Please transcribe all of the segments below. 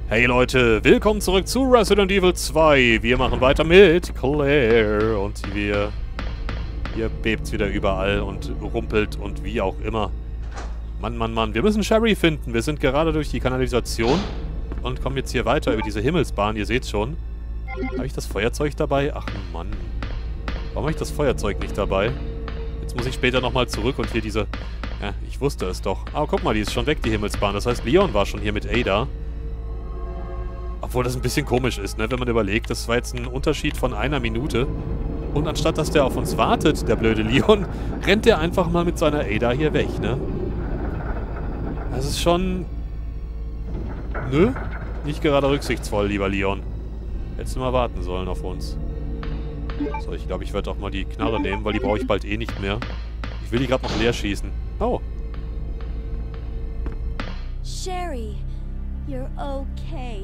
Hey Leute, willkommen zurück zu Resident Evil 2. Wir machen weiter mit Claire und hier bebt's wieder überall und rumpelt und wie auch immer. Mann, wir müssen Sherry finden. Wir sind gerade durch die Kanalisation und kommen jetzt hier weiter über diese Himmelsbahn. Ihr seht's schon. Habe ich das Feuerzeug dabei? Ach Mann. Warum habe ich das Feuerzeug nicht dabei? Jetzt muss ich später nochmal zurück und hier diese... Ja, ich wusste es doch. Aber guck mal, die ist schon weg, die Himmelsbahn. Das heißt, Leon war schon hier mit Ada. Obwohl das ein bisschen komisch ist, ne? Wenn man überlegt, das war jetzt ein Unterschied von 1 Minute. Und anstatt, dass der auf uns wartet, der blöde Leon, rennt der einfach mal mit seiner Ada hier weg, ne? Das ist schon... Nö? Nicht gerade rücksichtsvoll, lieber Leon. Hättest du mal warten sollen auf uns. So, ich glaube, ich werde auch mal die Knarre nehmen, weil die brauche ich bald eh nicht mehr. Ich will die gerade noch leer schießen. Oh. Sherry, you're okay.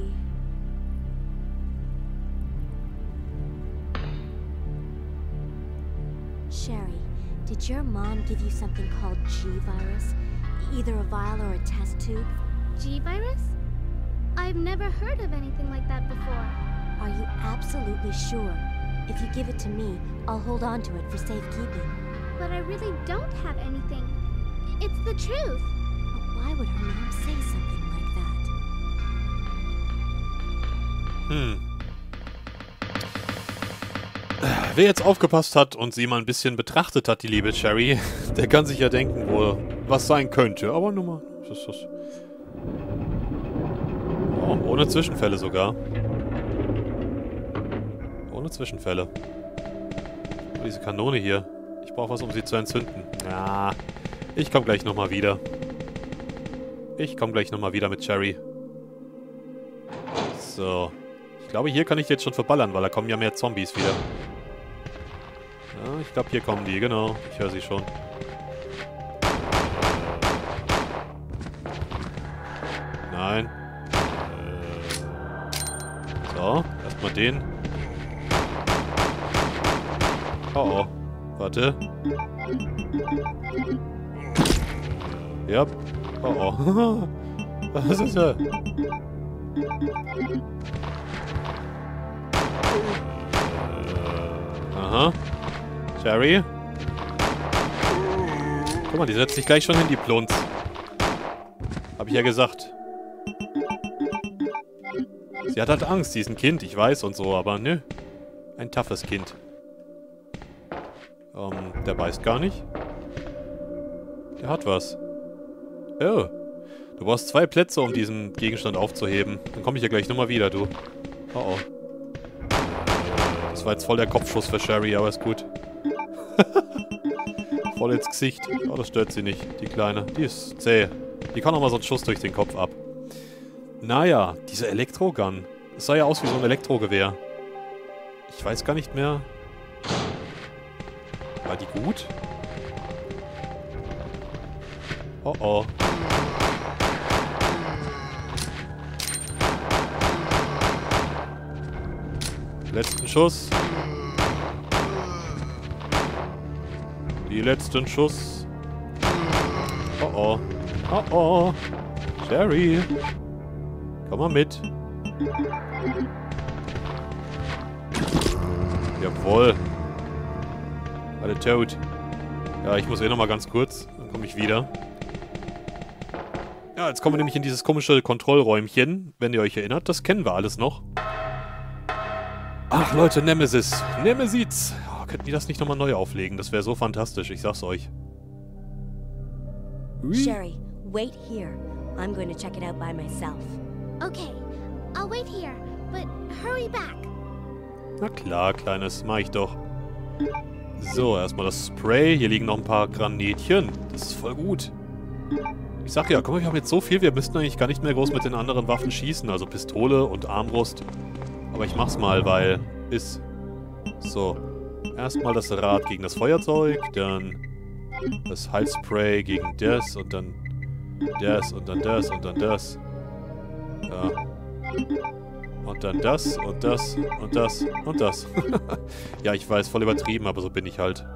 Sherry, did your mom give you something called G-Virus? Either a vial or a test tube? G-Virus? I've never heard of anything like that before. Are you absolutely sure? If you give it to me, I'll hold on to it for safekeeping. But I really don't have anything. It's the truth. But why would her mom say something like that? Wer jetzt aufgepasst hat und sie mal ein bisschen betrachtet hat, die liebe Sherry, der kann sich ja denken, wo was sein könnte. Aber nur mal... Oh, ohne Zwischenfälle sogar. Ohne Zwischenfälle. Oh, diese Kanone hier. Ich brauche was, um sie zu entzünden. Ja, ich komme gleich nochmal wieder. Ich komme gleich nochmal wieder mit Sherry. So. Ich glaube, hier kann ich jetzt schon verballern, weil da kommen ja mehr Zombies wieder. Ja, ich glaube, hier kommen die, genau. Ich höre sie schon. Nein. So, erstmal den. Oh, oh. Warte. Ja. Oh, oh. Was ist er? Aha. Sherry? Guck mal, die setzt sich gleich schon hin, die Plunz. Hab ich ja gesagt. Sie hat halt Angst, sie ist ein Kind, ich weiß und so, aber nö. Ein toughes Kind. Der beißt gar nicht. Der hat was. Oh. Du brauchst 2 Plätze, um diesen Gegenstand aufzuheben. Dann komme ich ja gleich nochmal wieder, du. Oh oh. Das war jetzt voll der Kopfschuss für Sherry, aber ist gut. Voll ins Gesicht. Oh, das stört sie nicht, die Kleine. Die ist zäh. Die kann auch mal so einen Schuss durch den Kopf ab. Naja, diese Elektrogun. Das sah ja aus wie so ein Elektrogewehr. Ich weiß gar nicht mehr. War die gut? Oh oh. Letzten Schuss. Die letzten Schuss. Oh oh. Oh oh. Sherry. Komm mal mit. Jawohl. Alle tot. Ja, ich muss eh nochmal ganz kurz. Dann komme ich wieder. Ja, jetzt kommen wir nämlich in dieses komische Kontrollräumchen. Wenn ihr euch erinnert, das kennen wir alles noch. Ach Leute, Nemesis. Nemesis. Oh, könnten die das nicht nochmal neu auflegen? Das wäre so fantastisch, ich sag's euch. Hui. Sherry, wait here. I'm going to check it out by myself. Okay, I'll wait here, but hurry back. Na klar, Kleines, mach ich doch. So, erstmal das Spray. Hier liegen noch ein paar Granätchen. Das ist voll gut. Ich sag ja, guck mal, wir haben jetzt so viel, wir müssten eigentlich gar nicht mehr groß mit den anderen Waffen schießen. Also Pistole und Armbrust. Aber ich mach's mal, weil... ist... So. Erstmal das Rad gegen das Feuerzeug, dann das Heilspray gegen das und dann das und dann das und dann das. Ja. Und dann das und das und das und das. Ja, ich weiß, voll übertrieben, aber so bin ich halt.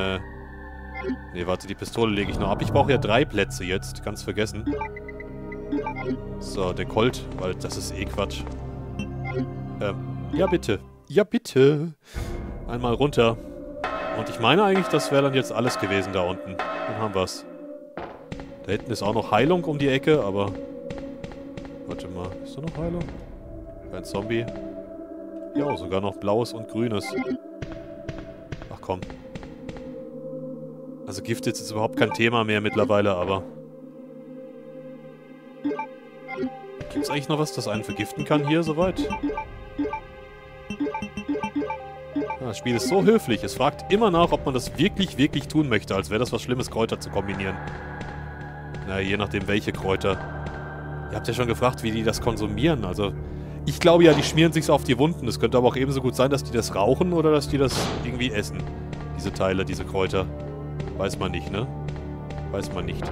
Nee, warte, die Pistole lege ich noch ab. Ich brauche ja 3 Plätze jetzt, ganz vergessen. So, der Colt, weil das ist eh Quatsch. Ja bitte. Ja bitte. Einmal runter. Und ich meine eigentlich, das wäre dann jetzt alles gewesen da unten. Dann haben wir's. Da hinten ist auch noch Heilung um die Ecke, aber... Warte mal, ist da noch Heilung? Kein Zombie. Ja, sogar noch Blaues und Grünes. Ach komm. Also Gift ist jetzt überhaupt kein Thema mehr mittlerweile, aber... Gibt's eigentlich noch was, das einen vergiften kann hier soweit? Ja, das Spiel ist so höflich. Es fragt immer nach, ob man das wirklich, wirklich tun möchte, als wäre das was Schlimmes, Kräuter zu kombinieren. Na, je nachdem welche Kräuter. Ihr habt ja schon gefragt, wie die das konsumieren. Also, ich glaube ja, die schmieren sich's auf die Wunden. Es könnte aber auch ebenso gut sein, dass die das rauchen oder dass die das irgendwie essen. Diese Teile, diese Kräuter. Weiß man nicht, ne? Weiß man nicht.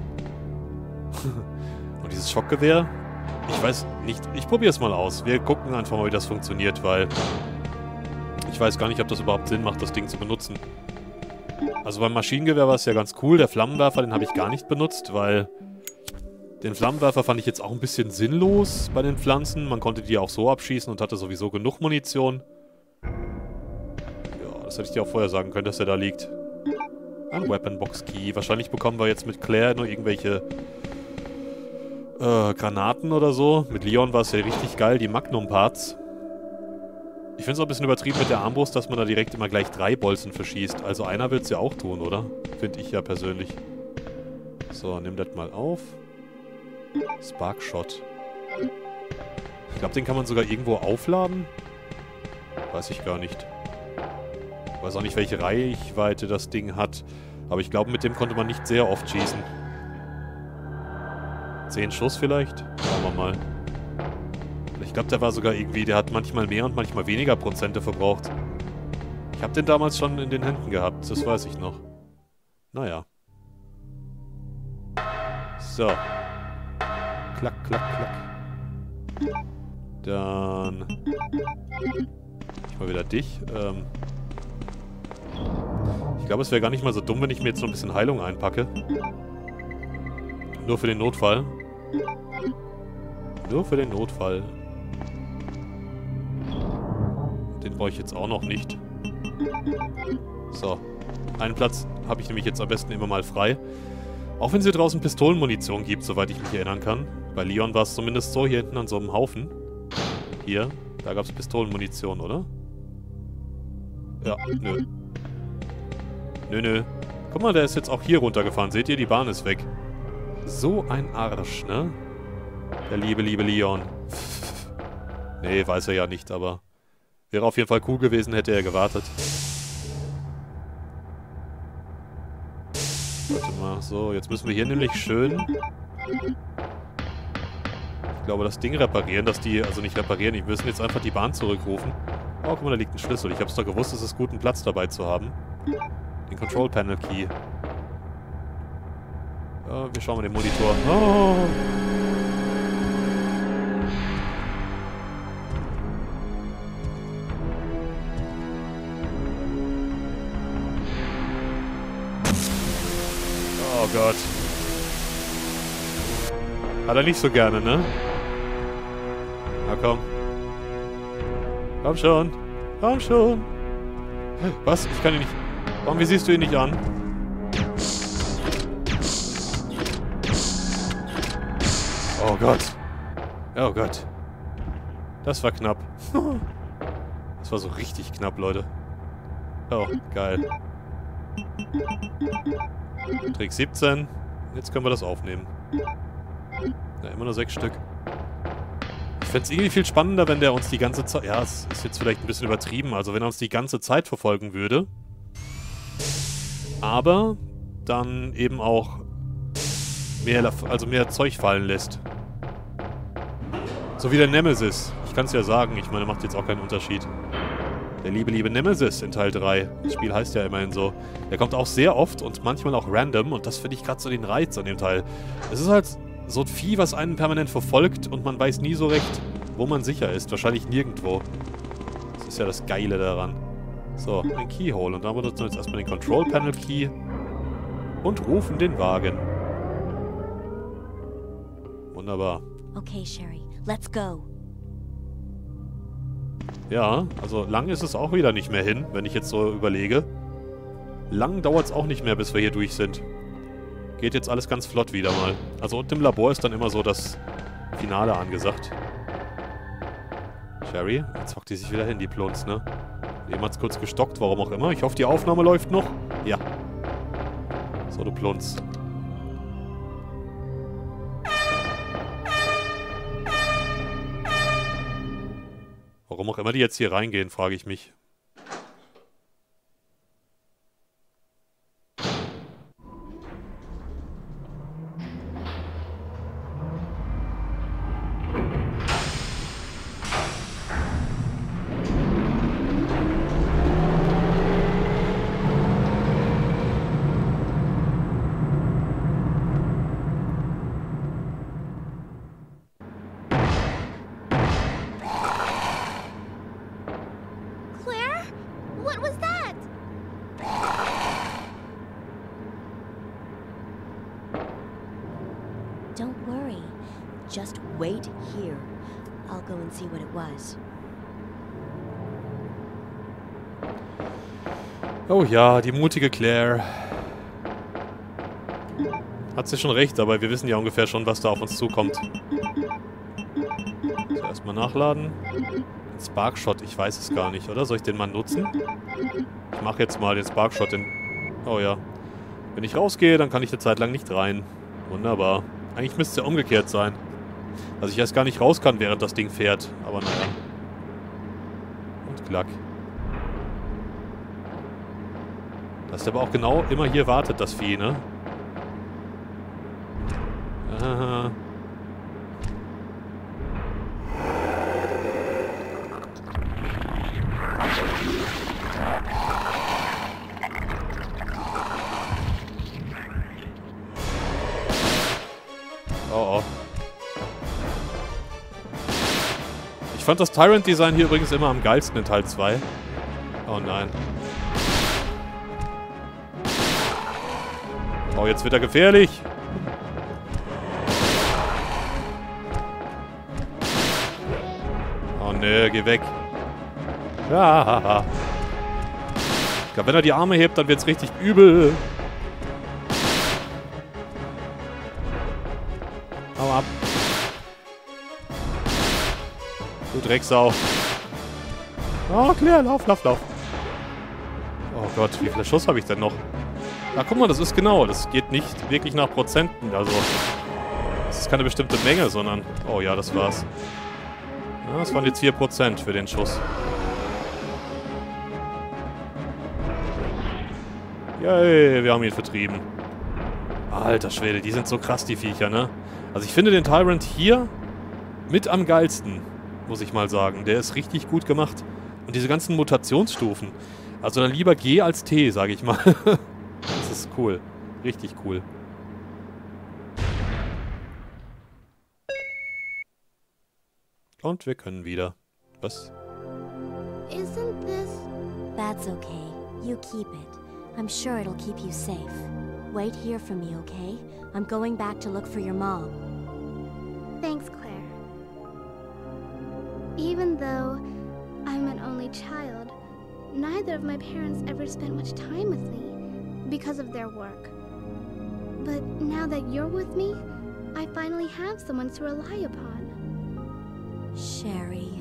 Und dieses Schockgewehr? Ich weiß nicht. Ich probiere es mal aus. Wir gucken einfach mal, wie das funktioniert, weil... Ich weiß gar nicht, ob das überhaupt Sinn macht, das Ding zu benutzen. Also beim Maschinengewehr war es ja ganz cool. Der Flammenwerfer, den habe ich gar nicht benutzt, weil... Den Flammenwerfer fand ich jetzt auch ein bisschen sinnlos bei den Pflanzen. Man konnte die auch so abschießen und hatte sowieso genug Munition. Ja, das hätte ich dir auch vorher sagen können, dass der da liegt. Ein Weaponbox Key. Wahrscheinlich bekommen wir jetzt mit Claire nur irgendwelche Granaten oder so. Mit Leon war es ja richtig geil, die Magnum-Parts. Ich finde es auch ein bisschen übertrieben mit der Armbrust, dass man da direkt immer gleich 3 Bolzen verschießt. Also einer wird es ja auch tun, oder? Finde ich ja persönlich. So, nimm das mal auf. Sparkshot. Ich glaube, den kann man sogar irgendwo aufladen. Weiß ich gar nicht. Weiß auch nicht, welche Reichweite das Ding hat. Aber ich glaube, mit dem konnte man nicht sehr oft schießen. 10 Schuss vielleicht? Schauen wir mal. Ich glaube, der war sogar irgendwie... Der hat manchmal mehr und manchmal weniger Prozente verbraucht. Ich habe den damals schon in den Händen gehabt. Das weiß ich noch. Naja. So. Klack, klack, klack. Dann... Ich mal wieder dich. Ich glaube, es wäre gar nicht mal so dumm, wenn ich mir jetzt noch ein bisschen Heilung einpacke. Nur für den Notfall. Nur für den Notfall. Den brauche ich jetzt auch noch nicht. So. Einen Platz habe ich nämlich jetzt am besten immer mal frei. Auch wenn es hier draußen Pistolenmunition gibt, soweit ich mich erinnern kann. Bei Leon war es zumindest so, hier hinten an so einem Haufen. Hier. Da gab es Pistolenmunition, oder? Ja, nö. Nö. Guck mal, der ist jetzt auch hier runtergefahren. Seht ihr, die Bahn ist weg. So ein Arsch, ne? Der liebe Leon. Nee, weiß er ja nicht, aber... Wäre auf jeden Fall cool gewesen, hätte er gewartet. Warte mal, so, jetzt müssen wir hier nämlich schön... Ich glaube, das Ding reparieren, dass die... Also nicht reparieren, die müssen jetzt einfach die Bahn zurückrufen. Oh, guck mal, da liegt ein Schlüssel. Ich hab's doch gewusst, es ist gut, einen Platz dabei zu haben. Den Control Panel Key. Ja, wir schauen mal den Monitor. Oh! Oh Gott. Hat er nicht so gerne, ne? Na komm. Komm schon. Komm schon. Was? Ich kann ihn nicht... Warum, wie siehst du ihn nicht an? Oh Gott. Oh Gott. Das war knapp. Das war so richtig knapp, Leute. Oh, geil. Trick 17. Jetzt können wir das aufnehmen. Ja, immer nur 6 Stück. Ich fände es irgendwie viel spannender, wenn der uns die ganze Zeit... Ja, es ist jetzt vielleicht ein bisschen übertrieben. Also wenn er uns die ganze Zeit verfolgen würde. Aber dann eben auch mehr Zeug fallen lässt. So wie der Nemesis. Ich kann es ja sagen. Ich meine, macht jetzt auch keinen Unterschied. Der liebe Nemesis in Teil 3. Das Spiel heißt ja immerhin so. Der kommt auch sehr oft und manchmal auch random. Und das finde ich gerade so den Reiz an dem Teil. Es ist halt so ein Vieh, was einen permanent verfolgt und man weiß nie so recht, wo man sicher ist. Wahrscheinlich nirgendwo. Das ist ja das Geile daran. So, ein Keyhole. Und dann benutzen wir jetzt erstmal den Control Panel Key und rufen den Wagen. Wunderbar. Okay, Sherry, let's go. Ja, also lang ist es auch wieder nicht mehr hin, wenn ich jetzt so überlege. Lang dauert es auch nicht mehr, bis wir hier durch sind. Geht jetzt alles ganz flott wieder mal. Also unten im Labor ist dann immer so das Finale angesagt. Sherry, jetzt hockt die sich wieder hin, die Plunz, ne? Eben hat's kurz gestockt, warum auch immer. Ich hoffe, die Aufnahme läuft noch. Ja. So, du Plunz. Warum auch immer die jetzt hier reingehen, frage ich mich. Claire? What was that? Don't worry. Just wait here. I'll go and see what it was. Oh ja, die mutige Claire. Hat sie schon recht, aber wir wissen ja ungefähr schon, was da auf uns zukommt. So, erstmal nachladen. Sparkshot, ich weiß es gar nicht, oder? Soll ich den mal nutzen? Ich mache jetzt mal den Sparkshot. Oh ja. Wenn ich rausgehe, dann kann ich eine Zeit lang nicht rein. Wunderbar. Eigentlich müsste es ja umgekehrt sein. Also ich erst gar nicht raus kann, während das Ding fährt. Aber naja. Und klack. Dass der aber auch genau immer hier wartet, das Vieh, ne? Aha. Oh oh. Ich fand das Tyrant-Design hier übrigens immer am geilsten in Teil 2. Oh nein. Oh, jetzt wird er gefährlich. Oh ne, geh weg. Ja. Ich glaube, wenn er die Arme hebt, dann wird's richtig übel. Hau ab. Du Drecksau. Oh, Claire, lauf, lauf, lauf. Oh Gott, wie viele Schuss habe ich denn noch? Na, guck mal, das ist genau. Das geht nicht wirklich nach Prozenten. Also, das ist keine bestimmte Menge, sondern... Oh ja, das war's. Ja, das waren jetzt 4% für den Schuss. Yay, wir haben ihn vertrieben. Alter Schwede, die sind so krass, die Viecher, ne? Also ich finde den Tyrant hier mit am geilsten, muss ich mal sagen. Der ist richtig gut gemacht. Und diese ganzen Mutationsstufen. Also dann lieber G als T, sage ich mal. Das ist cool. Richtig cool. Und wir können wieder. Was? Isn't this... That's okay. You keep it. I'm sure it'll keep you safe. Wait here for me, okay? I'm going back to look for your mom. Thanks, Claire. Even though I'm an only child, neither of my parents ever spent much time with me because of their work. But now that you're with me, I finally have someone to rely upon. Sherry.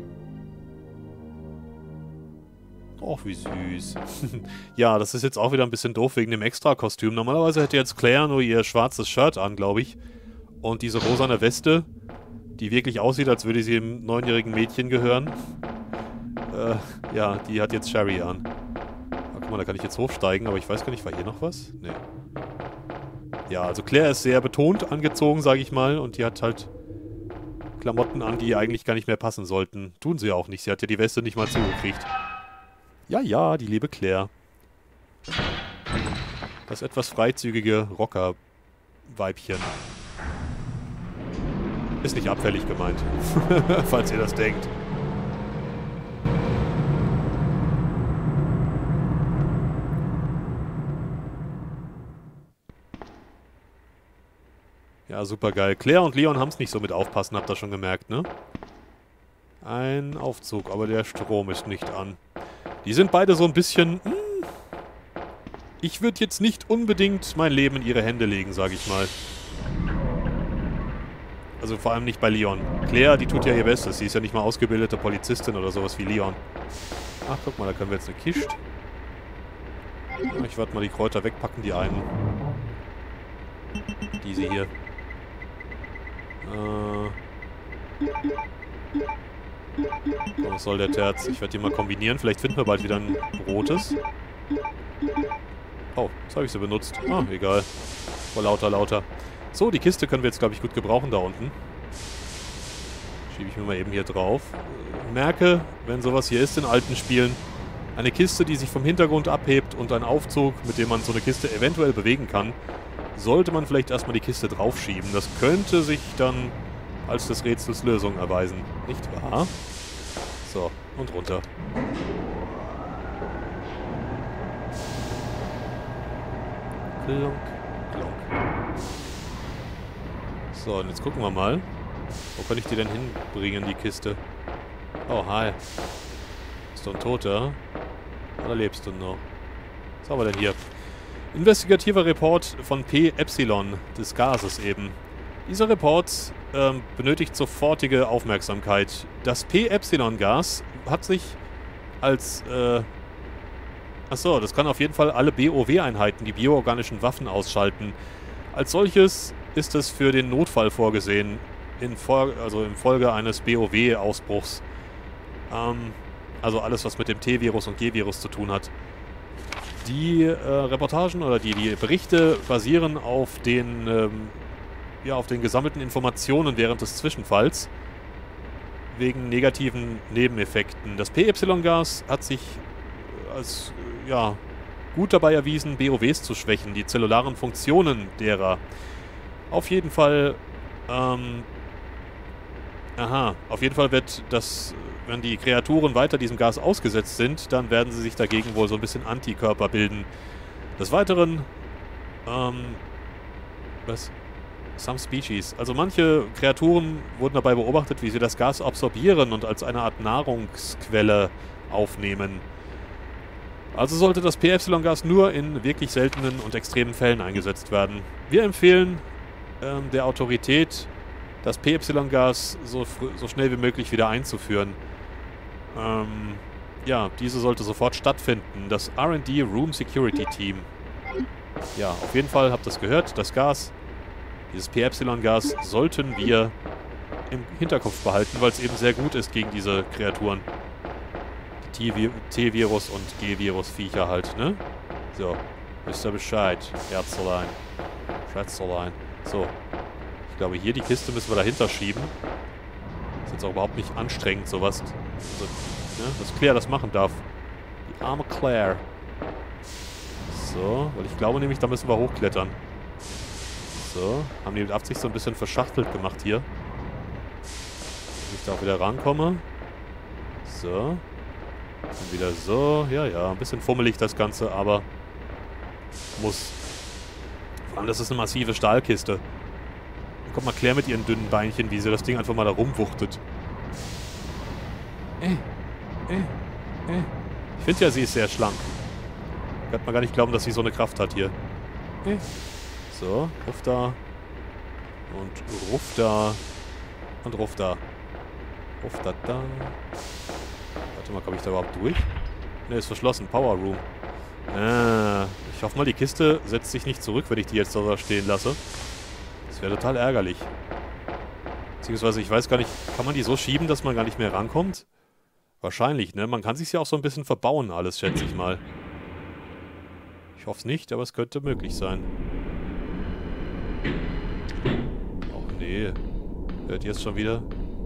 Och, wie süß. Ja, das ist jetzt auch wieder ein bisschen doof wegen dem Extra-Kostüm. Normalerweise hätte jetzt Claire nur ihr schwarzes Shirt an, glaube ich. Und diese rosane Weste, die wirklich aussieht, als würde sie einem 9-jährigen Mädchen gehören. Ja, die hat jetzt Sherry an. Guck mal, da kann ich jetzt hochsteigen, aber ich weiß gar nicht, war hier noch was? Nee. Ja, also Claire ist sehr betont angezogen, sage ich mal. Und die hat halt Klamotten an, die eigentlich gar nicht mehr passen sollten. Tun sie ja auch nicht. Sie hat ja die Weste nicht mal zugekriegt. Ja, ja, die liebe Claire. Das etwas freizügige Rocker-Weibchen. Ist nicht abfällig gemeint. Falls ihr das denkt. Ja, Ja, super geil. Claire und Leon haben es nicht so mit aufpassen, habt ihr schon gemerkt, ne? Ein Aufzug, aber der Strom ist nicht an. Die sind beide so ein bisschen... ich würde jetzt nicht unbedingt mein Leben in ihre Hände legen, sage ich mal. Also vor allem nicht bei Leon. Claire, die tut ja ihr Bestes. Sie ist ja nicht mal ausgebildete Polizistin oder sowas wie Leon. Ach, guck mal, da können wir jetzt eine Kiste. Ich werde mal die Kräuter wegpacken, die einen. Diese hier. Was soll der Terz? Ich werde die mal kombinieren. Vielleicht finden wir bald wieder ein rotes. Oh, jetzt habe ich sie benutzt. Ah, egal. Oh, lauter. So, die Kiste können wir jetzt, glaube ich, gut gebrauchen da unten. Schiebe ich mir mal eben hier drauf. Merke, wenn sowas hier ist in alten Spielen, eine Kiste, die sich vom Hintergrund abhebt und ein Aufzug, mit dem man so eine Kiste eventuell bewegen kann, sollte man vielleicht erstmal die Kiste draufschieben. Das könnte sich dann als des Rätsels Lösung erweisen. Nicht wahr? So, und runter. Klonk, klonk. So, und jetzt gucken wir mal. Wo kann ich die denn hinbringen, die Kiste? Oh, hi. Bist du ein Toter? Oder lebst du noch? Was haben wir denn hier? Investigativer Report von P Epsilon, des Gases eben. Dieser Report benötigt sofortige Aufmerksamkeit. Das P Epsilon-Gas hat sich als... achso, das kann auf jeden Fall alle BOW-Einheiten, die bioorganischen Waffen, ausschalten. Als solches ist es für den Notfall vorgesehen, in Folge eines BOW-Ausbruchs. Also alles, was mit dem T-Virus und G-Virus zu tun hat. Die Reportagen oder die Berichte basieren auf den, auf den gesammelten Informationen während des Zwischenfalls wegen negativen Nebeneffekten. Das PY-Gas hat sich als gut dabei erwiesen, BOWs zu schwächen, die zellularen Funktionen derer. Auf jeden Fall, auf jeden Fall wird das, wenn die Kreaturen weiter diesem Gas ausgesetzt sind, dann werden sie sich dagegen wohl so ein bisschen Antikörper bilden. Des Weiteren, Some Species. Also manche Kreaturen wurden dabei beobachtet, wie sie das Gas absorbieren und als eine Art Nahrungsquelle aufnehmen. Also sollte das PY-Gas nur in wirklich seltenen und extremen Fällen eingesetzt werden. Wir empfehlen der Autorität, das PY-Gas so schnell wie möglich wieder einzuführen. Diese sollte sofort stattfinden. Das R&D Room Security Team. Ja, auf jeden Fall habt ihr es gehört. Das Gas, dieses PY-Gas, sollten wir im Hinterkopf behalten, weil es eben sehr gut ist gegen diese Kreaturen. T-Virus und G-Virus-Viecher halt, ne? So, wisst ihr Bescheid, Herzelein. Schätzelein. So, ich glaube, hier die Kiste müssen wir dahinter schieben. Ist jetzt auch überhaupt nicht anstrengend, sowas. Also, ne, dass Claire das machen darf. Die arme Claire. So, weil ich glaube nämlich, da müssen wir hochklettern. So, haben die mit Absicht so ein bisschen verschachtelt gemacht hier. Dass ich da auch wieder rankomme. So. Und wieder so. Ja, ein bisschen fummelig das Ganze, aber muss. Vor allem, das ist eine massive Stahlkiste. Und guck mal, Claire mit ihren dünnen Beinchen, wie sie das Ding einfach mal da rumwuchtet. Ich finde ja, sie ist sehr schlank. Kann man gar nicht glauben, dass sie so eine Kraft hat hier. So, ruff da. Und ruff da. Und ruff da. Ruff da. Warte mal, komme ich da überhaupt durch? Ne, ist verschlossen. Power Room. Ich hoffe mal, die Kiste setzt sich nicht zurück, wenn ich die jetzt da stehen lasse. Das wäre total ärgerlich. Beziehungsweise, ich weiß gar nicht, kann man die so schieben, dass man gar nicht mehr rankommt? Wahrscheinlich, ne? Man kann sich ja auch so ein bisschen verbauen, alles, schätze ich mal. Ich hoffe es nicht, aber es könnte möglich sein. Och nee. Hört ihr es schon wieder?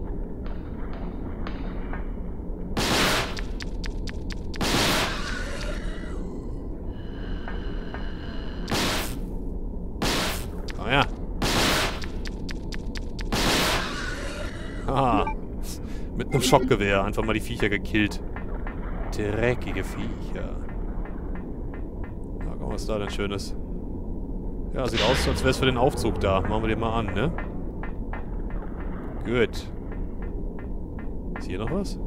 Komm her. Haha. Mit einem Schockgewehr einfach mal die Viecher gekillt. Dreckige Viecher. Na, komm, was ist da denn Schönes? Ja, sieht aus, als wäre es für den Aufzug da. Machen wir den mal an, ne? Gut. Ist hier noch was?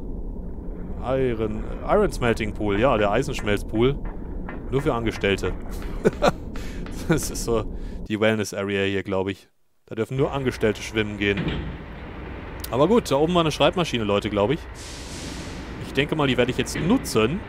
Iron Smelting Pool. Ja, der Eisenschmelzpool. Nur für Angestellte. Das ist so die Wellness Area hier, glaube ich. Da dürfen nur Angestellte schwimmen gehen. Aber gut, da oben war eine Schreibmaschine, Leute, glaube ich. Ich denke mal, die werde ich jetzt nutzen,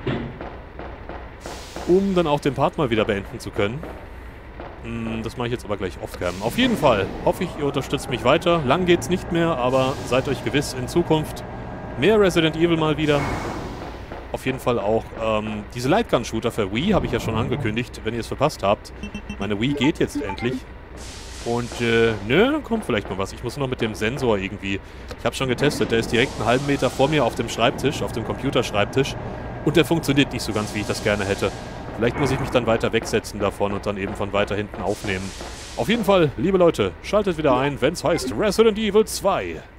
um dann auch den Part mal wieder beenden zu können. Das mache ich jetzt aber gleich off-cam. Auf jeden Fall hoffe ich, ihr unterstützt mich weiter. Lang geht's nicht mehr, aber seid euch gewiss, in Zukunft mehr Resident Evil mal wieder. Auf jeden Fall auch diese Lightgun-Shooter für Wii habe ich ja schon angekündigt, wenn ihr es verpasst habt. Meine Wii geht jetzt endlich. Und, dann kommt vielleicht mal was. Ich muss noch mit dem Sensor irgendwie... Ich habe schon getestet, der ist direkt einen halben Meter vor mir auf dem Schreibtisch, auf dem Computerschreibtisch. Und der funktioniert nicht so ganz, wie ich das gerne hätte. Vielleicht muss ich mich dann weiter wegsetzen davon und dann eben von weiter hinten aufnehmen. Auf jeden Fall, liebe Leute, schaltet wieder ein, wenn es heißt Resident Evil 2.